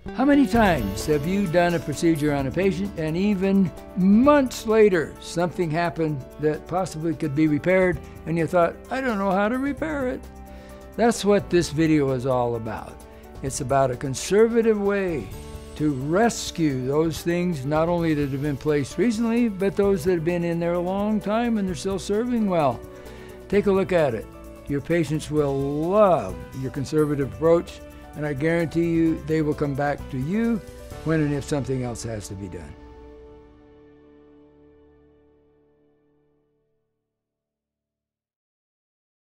How many times have you done a procedure on a patient and even months later something happened that possibly could be repaired and you thought, I don't know how to repair it? That's what this video is all about. It's about a conservative way to rescue those things not only that have been placed recently, but those that have been in there a long time and they're still serving well. Take a look at it. Your patients will love your conservative approach, and I guarantee you they will come back to you when and if something else has to be done.